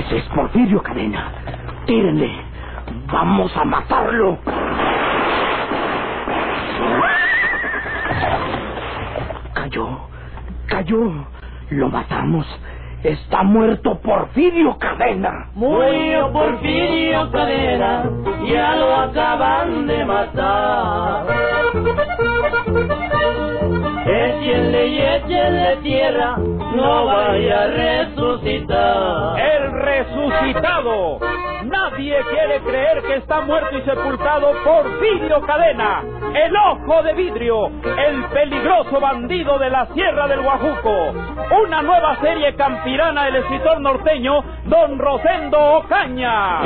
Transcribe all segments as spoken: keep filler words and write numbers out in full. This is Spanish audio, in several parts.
Es Porfirio Cadena. Tírenle. Vamos a matarlo. Cayó. Cayó. Lo matamos. Está muerto Porfirio Cadena. Murió Porfirio Cadena, ya lo acaban de matar. Échenle y échenle tierra, no vaya a resucitar. ¡El resucitado! Nadie quiere creer que está muerto y sepultado Porfirio Cadena, el ojo de vidrio, el peligroso bandido de la Sierra del Guajuco. Una nueva serie campirana del escritor norteño Don Rosendo Ocaña.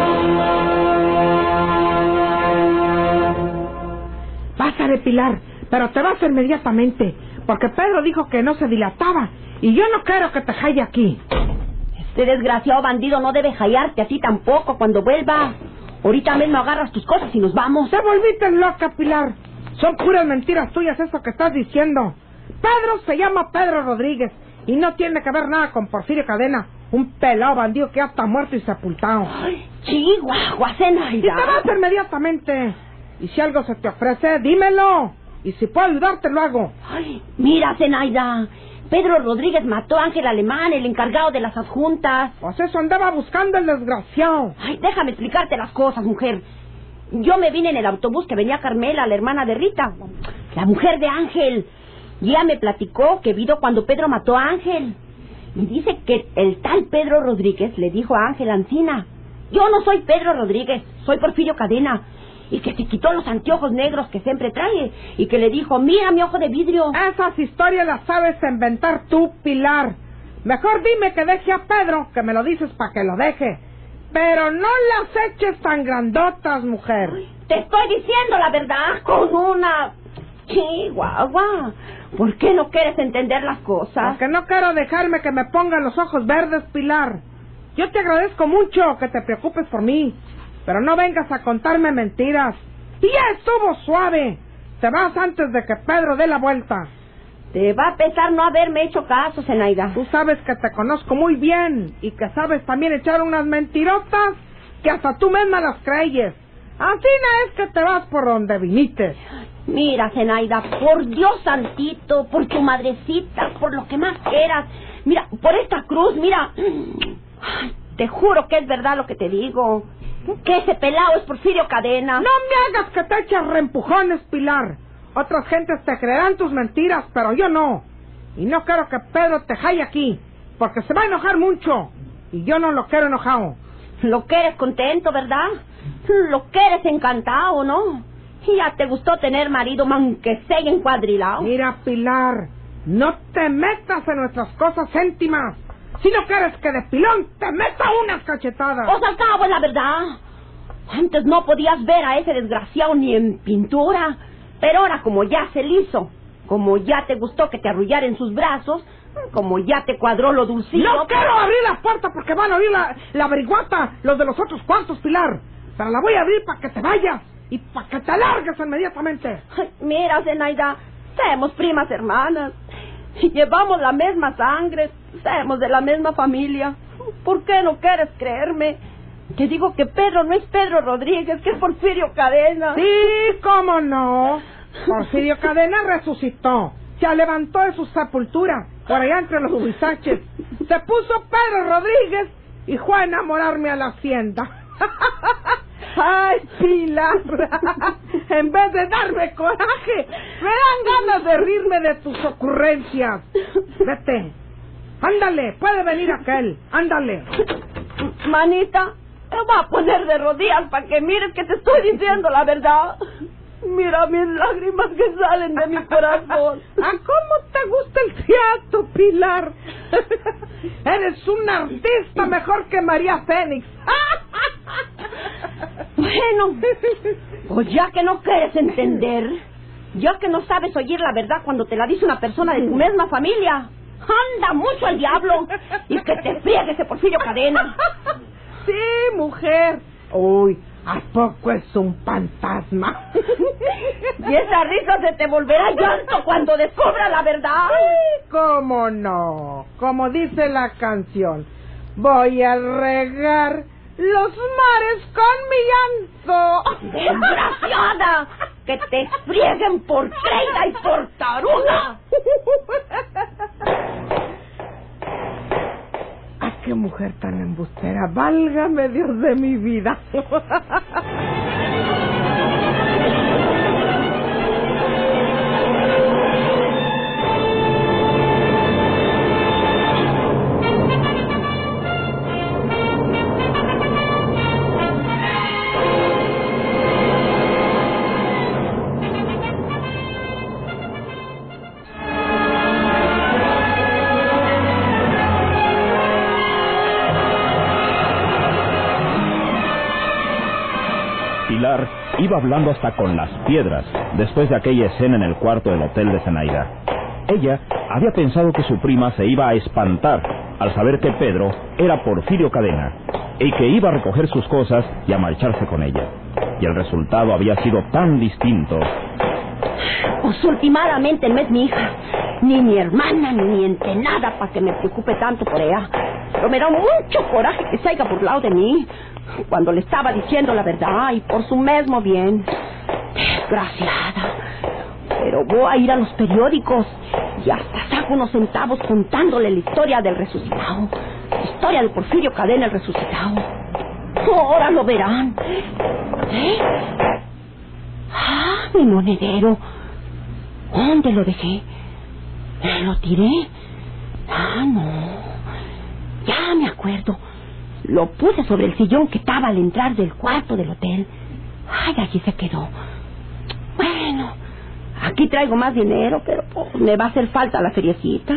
Pásale, Pilar, pero te vas inmediatamente, porque Pedro dijo que no se dilataba, y yo no quiero que te jaye aquí. Este desgraciado bandido no debe hallarte a ti tampoco cuando vuelva. Ahorita mismo agarras tus cosas y nos vamos. Te volviste loca, Pilar. Son puras mentiras tuyas eso que estás diciendo. Pedro se llama Pedro Rodríguez y no tiene que ver nada con Porfirio Cadena, un pelado bandido que ya está muerto y sepultado. Ay, chihuahua, Zenaida. Y te vas inmediatamente. Y si algo se te ofrece, dímelo. Y si puedo ayudarte, lo hago. Ay, mira, Zenaida. Pedro Rodríguez mató a Ángel Alemán, el encargado de las adjuntas. Pues eso andaba buscando el desgraciado. Ay, déjame explicarte las cosas, mujer. Yo me vine en el autobús que venía Carmela, la hermana de Rita, la mujer de Ángel. Y ella me platicó que vino cuando Pedro mató a Ángel. Y dice que el tal Pedro Rodríguez le dijo a Ángel Ancina: yo no soy Pedro Rodríguez, soy Porfirio Cadena. Y que se quitó los anteojos negros que siempre trae. Y que le dijo: mira mi ojo de vidrio. Esas historias las sabes inventar tú, Pilar. Mejor dime que deje a Pedro, que me lo dices para que lo deje. Pero no las eches tan grandotas, mujer. Ay, te estoy diciendo la verdad con una... Chihuahua, ¿por qué no quieres entender las cosas? Porque no quiero dejarme que me pongan los ojos verdes, Pilar. Yo te agradezco mucho que te preocupes por mí, pero no vengas a contarme mentiras. Y ya estuvo suave. Te vas antes de que Pedro dé la vuelta. Te va a pesar no haberme hecho caso, Zenaida. Tú sabes que te conozco muy bien y que sabes también echar unas mentirotas que hasta tú misma las creyes. Así no es que te vas por donde viniste. Mira, Zenaida, por Dios santito, por tu madrecita, por lo que más quieras. Mira, por esta cruz, mira. Te juro que es verdad lo que te digo. Que ese pelao es Porfirio Cadena. No me hagas que te eches reempujones, Pilar. Otras gentes te creerán tus mentiras, pero yo no. Y no quiero que Pedro te jaye aquí, porque se va a enojar mucho. Y yo no lo quiero enojado. Lo que eres contento, ¿verdad? Lo que eres encantado, ¿no? Y ya te gustó tener marido, aunque sea encuadrilado. Mira, Pilar, no te metas en nuestras cosas íntimas. Si no quieres que de pilón te meta unas cachetadas. Os al cabo es la verdad. Antes no podías ver a ese desgraciado ni en pintura. Pero ahora como ya se le hizo, como ya te gustó que te arrullara en sus brazos, como ya te cuadró lo dulcito... No quiero abrir la puerta porque van a abrir la, la averiguata los de los otros cuartos, Pilar. Pero la voy a abrir para que te vayas y para que te largues inmediatamente. Ay, mira, Zenaida, somos primas hermanas. Y llevamos la misma sangre, somos de la misma familia. ¿Por qué no quieres creerme? Te digo que Pedro no es Pedro Rodríguez, que es Porfirio Cadena. Sí, cómo no. Porfirio Cadena resucitó. Se levantó de su sepultura, por allá entre los huizaches. Se puso Pedro Rodríguez y fue a enamorarme a la hacienda. Ay, Pilar. En vez de darme coraje, me dan ganas de reírme de tus ocurrencias. Vete. Ándale, puede venir aquel. Ándale. Manita, te voy a poner de rodillas para que mires que te estoy diciendo la verdad. Mira mis lágrimas que salen de mi corazón. ¿A cómo te gusta el teatro, Pilar? Eres una artista mejor que María Fénix. Bueno, pues ya que no quieres entender, ya que no sabes oír la verdad cuando te la dice una persona de tu misma familia, anda mucho al diablo y que te friegue ese Porfirio Cadena. Sí, mujer. Uy, ¿a poco es un fantasma? Y esa risa se te volverá llanto cuando descubra la verdad. Sí, cómo no. Como dice la canción, voy a regar los mares con mi llanto. ¡Desgraciada! ¡Que te frieguen por creída y por taruga! ¡Ah, qué mujer tan embustera! ¡Válgame Dios de mi vida! Pilar iba hablando hasta con las piedras después de aquella escena en el cuarto del hotel de Zenaida. Ella había pensado que su prima se iba a espantar al saber que Pedro era Porfirio Cadena y que iba a recoger sus cosas y a marcharse con ella. Y el resultado había sido tan distinto. Pues últimamente no es mi hija, ni mi hermana, ni mi entenada para que me preocupe tanto por ella. Pero me da mucho coraje que se haya burlado de mí cuando le estaba diciendo la verdad y por su mismo bien. Desgraciada. Pero voy a ir a los periódicos y hasta saco unos centavos contándole la historia del resucitado. La historia de Porfirio Cadena, el resucitado. Ahora lo verán. ¿Eh? Ah, mi monedero. ¿Dónde lo dejé? ¿Lo tiré? Ah, no. Ya me acuerdo. Lo puse sobre el sillón que estaba al entrar del cuarto del hotel. Ay, allí se quedó. Bueno, aquí traigo más dinero, pero pues, me va a hacer falta la feriecita.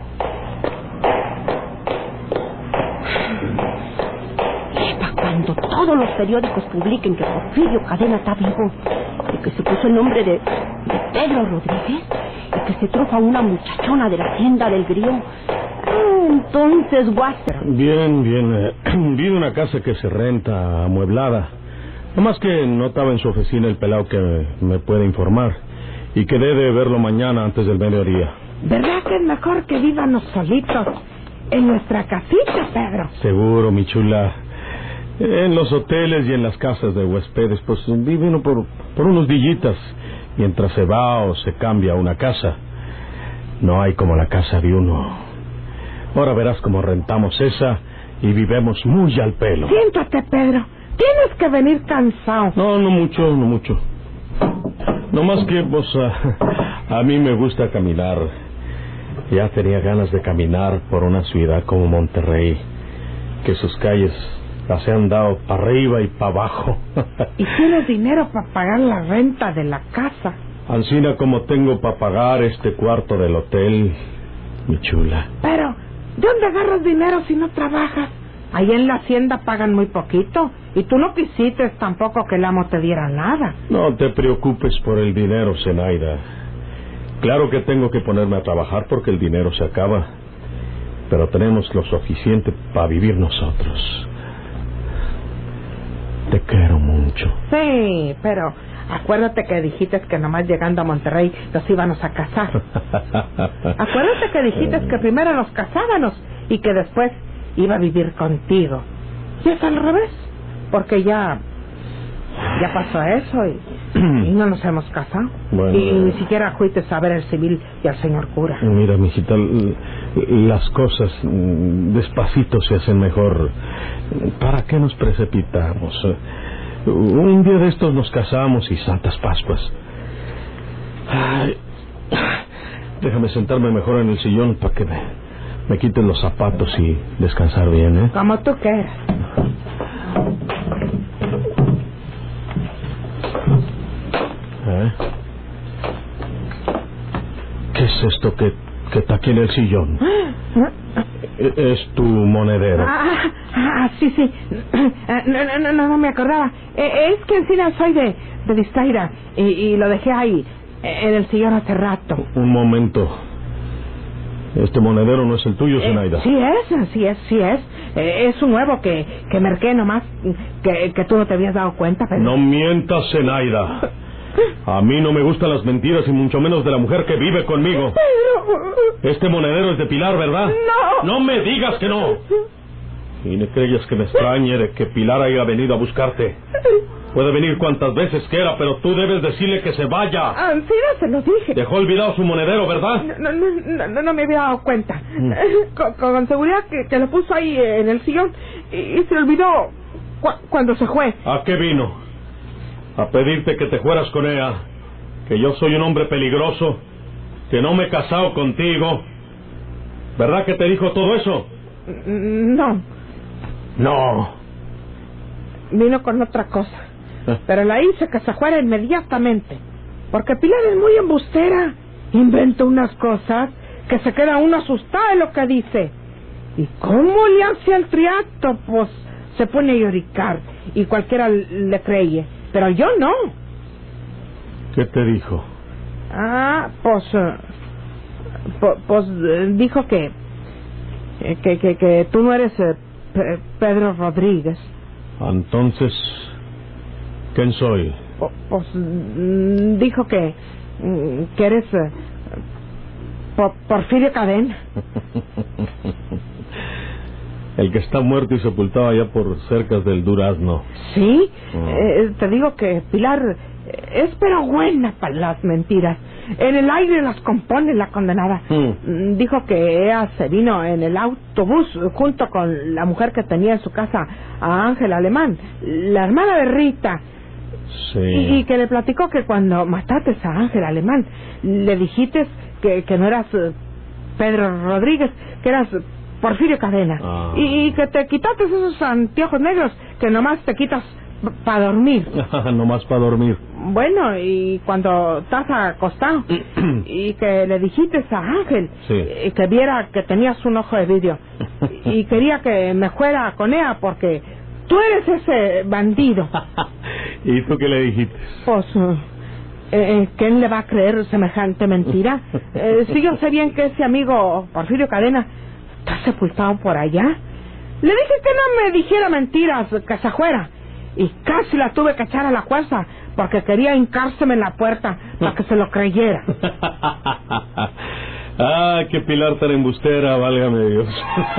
Epa, cuando todos los periódicos publiquen que Porfirio Cadena está vivo y que se puso el nombre de, de Pedro Rodríguez y que se trajo a una muchachona de la hacienda del Grío, entonces, Walter. Bien, bien. Eh, vi una casa que se renta amueblada. Nomás que no estaba en su oficina el pelao que me, me puede informar. Y quedé de verlo mañana antes del mediodía. ¿Verdad que es mejor que vivamos solitos en nuestra casita, Pedro? Seguro, mi chula. En los hoteles y en las casas de huéspedes, pues vive uno por, por unos dillitas mientras se va o se cambia a una casa. No hay como la casa de uno. Ahora verás cómo rentamos esa y vivemos muy al pelo. Siéntate, Pedro. Tienes que venir cansado. No, no mucho, no mucho. No más que, pues, a, a mí me gusta caminar. Ya tenía ganas de caminar por una ciudad como Monterrey, que sus calles las han dado para arriba y para abajo. ¿Y tienes dinero para pagar la renta de la casa? Ancina como tengo para pagar este cuarto del hotel, mi chula. Pero, ¿de dónde agarras dinero si no trabajas? Ahí en la hacienda pagan muy poquito. Y tú no quisiste tampoco que el amo te diera nada. No te preocupes por el dinero, Zenaida. Claro que tengo que ponerme a trabajar porque el dinero se acaba. Pero tenemos lo suficiente para vivir nosotros. Te quiero mucho. Sí, pero acuérdate que dijiste que nomás llegando a Monterrey nos íbamos a casar. Acuérdate que dijiste que primero nos casábamos y que después iba a vivir contigo. Y es al revés, porque ya ya pasó eso y, y no nos hemos casado. Bueno, y ni siquiera fuiste a ver el civil y al señor cura. Mira, mijita, las cosas despacito se hacen mejor. ¿Para qué nos precipitamos? Un día de estos nos casamos y Santas Pascuas. Ay, déjame sentarme mejor en el sillón para que me, me quiten los zapatos y descansar bien, ¿eh? Como tú quieras. ¿Eh? ¿Qué es esto que, que está aquí en el sillón? Es tu monedero. Ah, ah, sí, sí. No, no, no, no, no me acordaba. Es que encima soy de, de distraída y, y lo dejé ahí, en el sillón hace rato. Un momento. Este monedero no es el tuyo, Zenaida. Eh, sí es, sí es, sí es. Eh, es un nuevo que, que merqué nomás, que, que tú no te habías dado cuenta, pero... No mientas, Zenaida. A mí no me gustan las mentiras y mucho menos de la mujer que vive conmigo. Pero... Este monedero es de Pilar, ¿verdad? No. No me digas que no. Y no creas que me extrañe de que Pilar haya venido a buscarte. Puede venir cuantas veces quiera, pero tú debes decirle que se vaya. Ancina, se lo dije. Dejó olvidado su monedero, ¿verdad? No, no, no, no, no me había dado cuenta. Mm. Con, con seguridad que, que lo puso ahí en el sillón y, y se olvidó cu cuando se fue. ¿A qué vino? A pedirte que te fueras con ella. Que yo soy un hombre peligroso, que no me he casado contigo. ¿Verdad que te dijo todo eso? No. No. Vino con otra cosa. Pero la hice que se fuera inmediatamente. Porque Pilar es muy embustera. Inventa unas cosas que se queda uno asustado de lo que dice. ¿Y cómo le hace al triato? Pues se pone a lloricar y cualquiera le cree. Pero yo no. ¿Qué te dijo? Ah, pues... Pues, pues dijo que, que, que, que tú no eres eh, P Pedro Rodríguez. Entonces, ¿quién soy? Pues, pues dijo que, que eres eh, Por Porfirio Cadena. El que está muerto y sepultado allá por cerca del Durazno. Sí, oh. eh, te digo que Pilar es pero buena para las mentiras. En el aire las compone la condenada. Mm. Dijo que ella se vino en el autobús junto con la mujer que tenía en su casa a Ángel Alemán, la hermana de Rita. Sí. Y, y que le platicó que cuando mataste a Ángel Alemán, le dijiste que, que no eras Pedro Rodríguez, que eras Porfirio Cadena. Ah. Y, y que te quitaste esos anteojos negros que nomás te quitas para dormir. Nomás para dormir. Bueno, y cuando estás acostado y que le dijiste a Ángel, sí, y que viera que tenías un ojo de vidrio y quería que me fuera con ella porque tú eres ese bandido. ¿Y tú qué le dijiste? Pues, eh, ¿quién le va a creer semejante mentira? Eh, si yo sé bien que ese amigo Porfirio Cadena está sepultado por allá. Le dije que no me dijera mentiras, que se fuera. Y casi la tuve que echar a la fuerza porque quería hincárseme en la puerta para que se lo creyera. Ah, qué Pilar tan embustera, válgame Dios.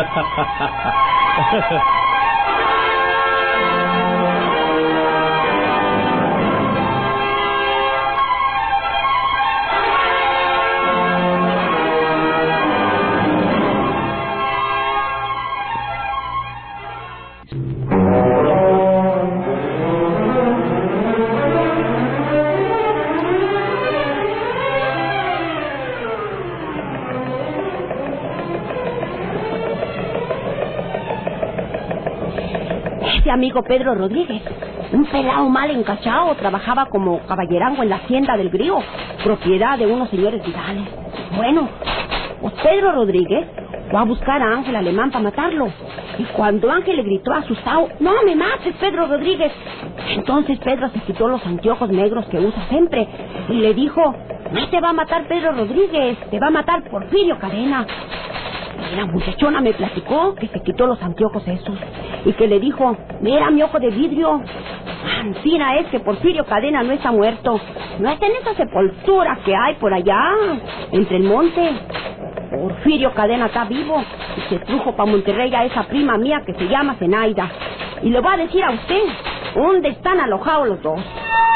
Amigo Pedro Rodríguez, un pelao mal encachado, trabajaba como caballerango en la hacienda del Grío, propiedad de unos señores Vidales. Bueno, pues Pedro Rodríguez fue a buscar a Ángel Alemán para matarlo. Y cuando Ángel le gritó asustado, ¡no me mates, Pedro Rodríguez! Entonces Pedro se quitó los anteojos negros que usa siempre y le dijo, no te va a matar Pedro Rodríguez, te va a matar Porfirio Cadena. Y la muchachona me platicó que se quitó los anteojos esos y que le dijo, mira mi ojo de vidrio, ancina es que Porfirio Cadena no está muerto, no está en esa sepultura que hay por allá, entre el monte. Porfirio Cadena está vivo y se trujo para Monterrey a esa prima mía que se llama Zenaida. Y le va a decir a usted dónde están alojados los dos.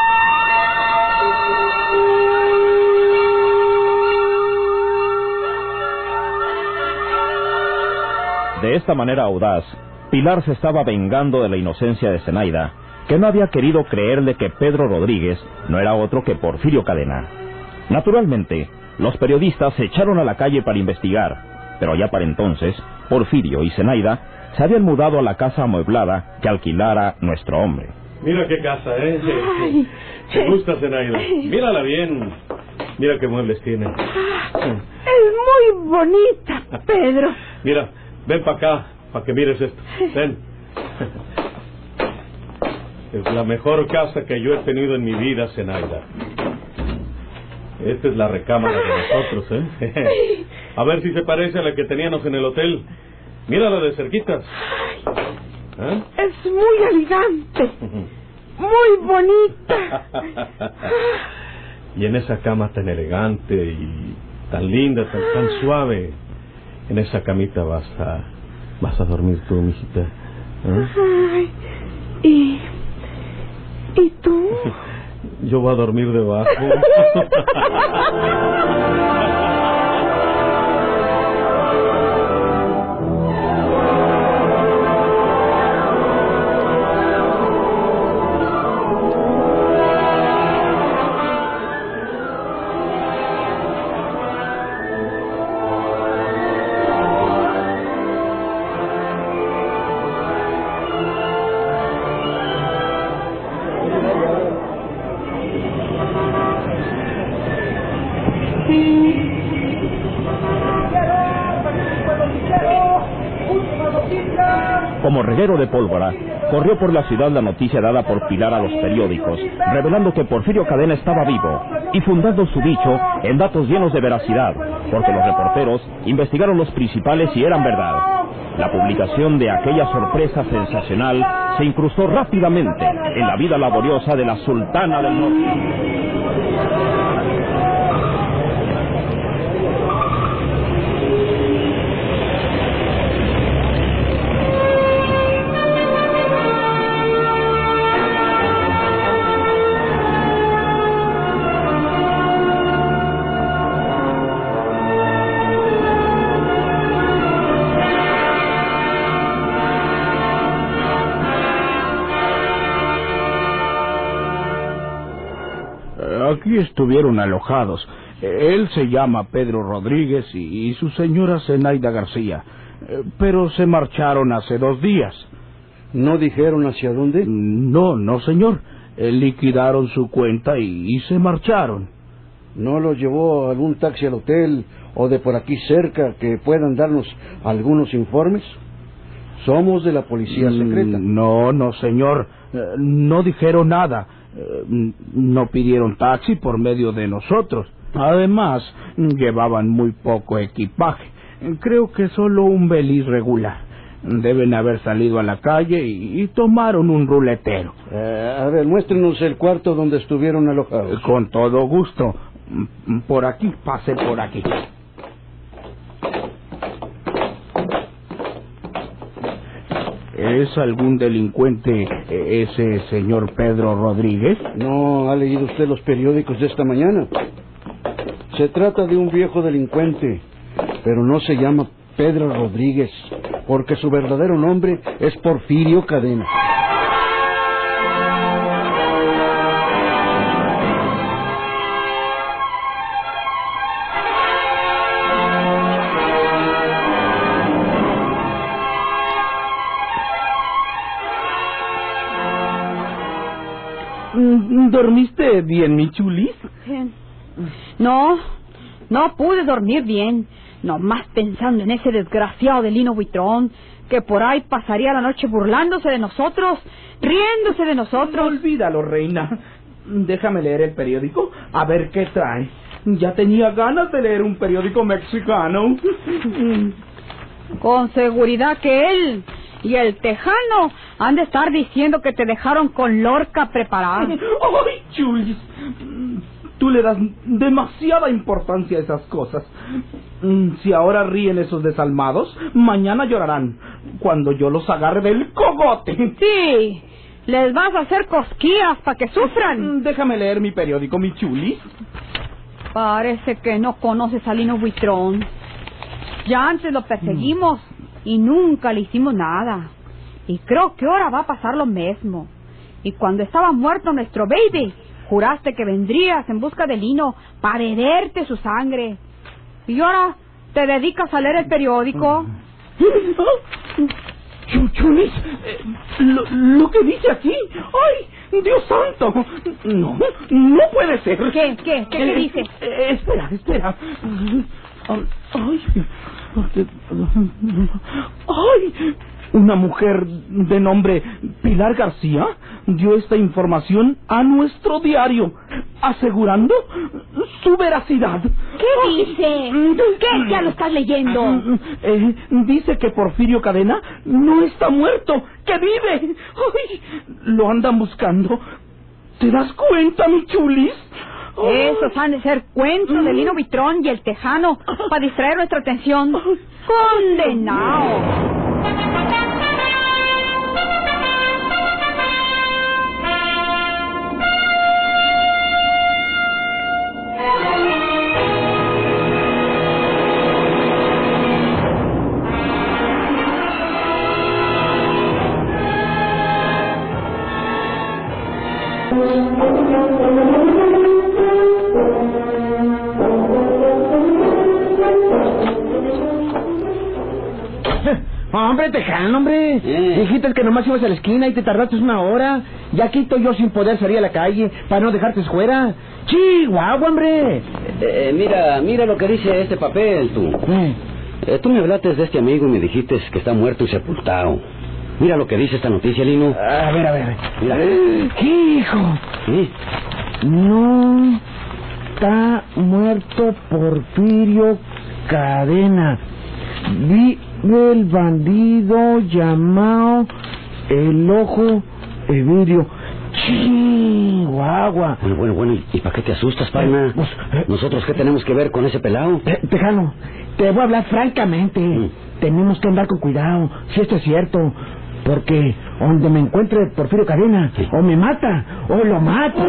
De esta manera audaz, Pilar se estaba vengando de la inocencia de Zenaida, que no había querido creerle que Pedro Rodríguez no era otro que Porfirio Cadena. Naturalmente, los periodistas se echaron a la calle para investigar, pero ya para entonces, Porfirio y Zenaida se habían mudado a la casa amueblada que alquilara nuestro hombre. Mira qué casa, ¿eh? Ay, ¿te gusta, Zenaida? Mírala bien. Mira qué muebles tiene. Es muy bonita, Pedro. Mira, ven para acá, para que mires esto. Ven. Es la mejor casa que yo he tenido en mi vida, Zenaida. Esta es la recámara de nosotros, ¿eh? A ver si se parece a la que teníamos en el hotel. Mírala de cerquitas. ¿Eh? Es muy elegante. Muy bonita. Y en esa cama tan elegante y tan linda, tan, tan suave, en esa camita vas a, vas a dormir tú, mijita. ¿Eh? Ay, ¿y, ¿y tú? Yo voy a dormir debajo. Como reguero de pólvora, corrió por la ciudad la noticia dada por Pilar a los periódicos, revelando que Porfirio Cadena estaba vivo y fundando su dicho en datos llenos de veracidad, porque los reporteros investigaron los principales y eran verdad. La publicación de aquella sorpresa sensacional se incrustó rápidamente en la vida laboriosa de la Sultana del Norte. Aquí estuvieron alojados. Él se llama Pedro Rodríguez y, y su señora Zenaida García, pero se marcharon hace dos días. ¿No dijeron hacia dónde? No, no, señor. Liquidaron su cuenta y, y se marcharon. ¿No los llevó algún taxi al hotel o de por aquí cerca que puedan darnos algunos informes? Somos de la policía secreta. No, no, señor. No dijeron nada. No pidieron taxi por medio de nosotros. Además, llevaban muy poco equipaje. Creo que solo un beliz regular. Deben haber salido a la calle y, y tomaron un ruletero. Eh, a ver, muéstrenos el cuarto donde estuvieron alojados. Con todo gusto. Por aquí, pase por aquí. ¿Es algún delincuente ese señor Pedro Rodríguez? No, ¿ha leído usted los periódicos de esta mañana? Se trata de un viejo delincuente, pero no se llama Pedro Rodríguez, porque su verdadero nombre es Porfirio Cadena. ¿Dormiste bien, mi chulis? No, no pude dormir bien. Nomás pensando en ese desgraciado de Lino Buitrón, que por ahí pasaría la noche burlándose de nosotros, riéndose de nosotros. Olvídalo, reina. Déjame leer el periódico, a ver qué trae. Ya tenía ganas de leer un periódico mexicano. Con seguridad que él y el Tejano han de estar diciendo que te dejaron con Lorca preparada. ¡Ay, chulis! Tú le das demasiada importancia a esas cosas. Si ahora ríen esos desalmados, mañana llorarán cuando yo los agarre del cogote. Sí, les vas a hacer cosquillas para que sufran. Déjame leer mi periódico, mi chulis. Parece que no conoces a Lino Buitrón. Ya antes lo perseguimos y nunca le hicimos nada. Y creo que ahora va a pasar lo mismo. Y cuando estaba muerto nuestro baby, juraste que vendrías en busca de Lino para beberte su sangre. Y ahora te dedicas a leer el periódico. Chuchulis, eh, lo, lo que dice aquí. ¡Ay, Dios santo! No, no puede ser. ¿Qué? ¿Qué? ¿Qué le dice? Eh, espera, espera. Ay, ay, una mujer de nombre Pilar García dio esta información a nuestro diario, asegurando su veracidad. ¿Qué dice? ¿Qué? ¿Ya lo estás leyendo? Eh, dice que Porfirio Cadena no está muerto, que vive. Ay, lo andan buscando. ¿Te das cuenta, mi chulis? Esos han de ser cuentos de Lino Buitrón y el Tejano para distraer nuestra atención. ¡Condenado! Hombre, Tejano, hombre. Eh. Dijiste que nomás ibas a la esquina y te tardaste una hora. Ya quito yo sin poder salir a la calle para no dejarte fuera. Chihuahua, hombre. Eh, mira, mira lo que dice este papel, tú. Eh. Eh, tú me hablaste de este amigo y me dijiste que está muerto y sepultado. Mira lo que dice esta noticia, Lino. A ver, a ver. Mira. Hijo. ¿Sí? No está muerto Porfirio Cadena. Vive el bandido llamado El Ojo de Vidrio. Chihuahua. Bueno, bueno, bueno. ¿Y, y para qué te asustas, Palma? Eh, pues, eh, ¿Nosotros qué tenemos que ver con ese pelado? Eh, Tejano, te voy a hablar francamente. Mm. Tenemos que andar con cuidado, si esto es cierto. Porque donde me encuentre Porfirio Cadena, Sí. o me mata, o lo mato.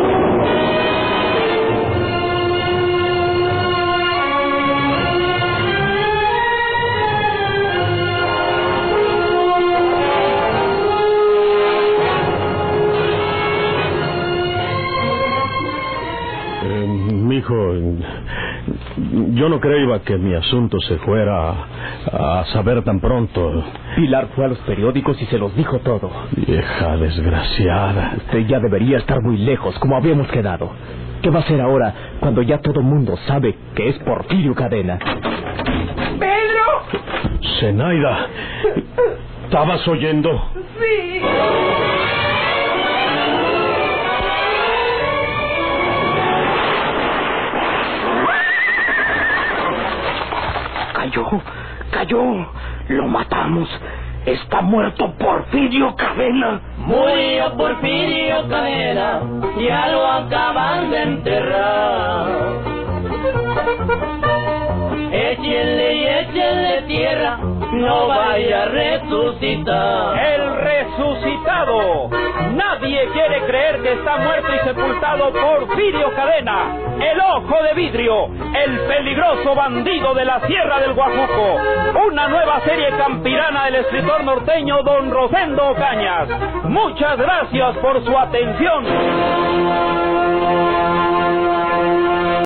Eh, mijo, yo no creía que mi asunto se fuera a, a saber tan pronto. Pilar fue a los periódicos y se los dijo todo. Vieja desgraciada. Usted ya debería estar muy lejos, como habíamos quedado. ¿Qué va a hacer ahora cuando ya todo el mundo sabe que es Porfirio Cadena? ¡Pedro! Zenaida, ¿estabas oyendo? Sí. Cayó, cayó, lo matamos. Está muerto Porfirio Cadena. Murió Porfirio Cadena, ya lo acaban de enterrar. Échenle y échenle tierra, no vaya a resucitar. El resucitado. Nadie quiere creer que está muerto y sepultado Porfirio Cadena, el Ojo de Vidrio, el peligroso bandido de la Sierra del Guajuco. Una nueva serie campirana del escritor norteño Don Rosendo Ocañas. Muchas gracias por su atención.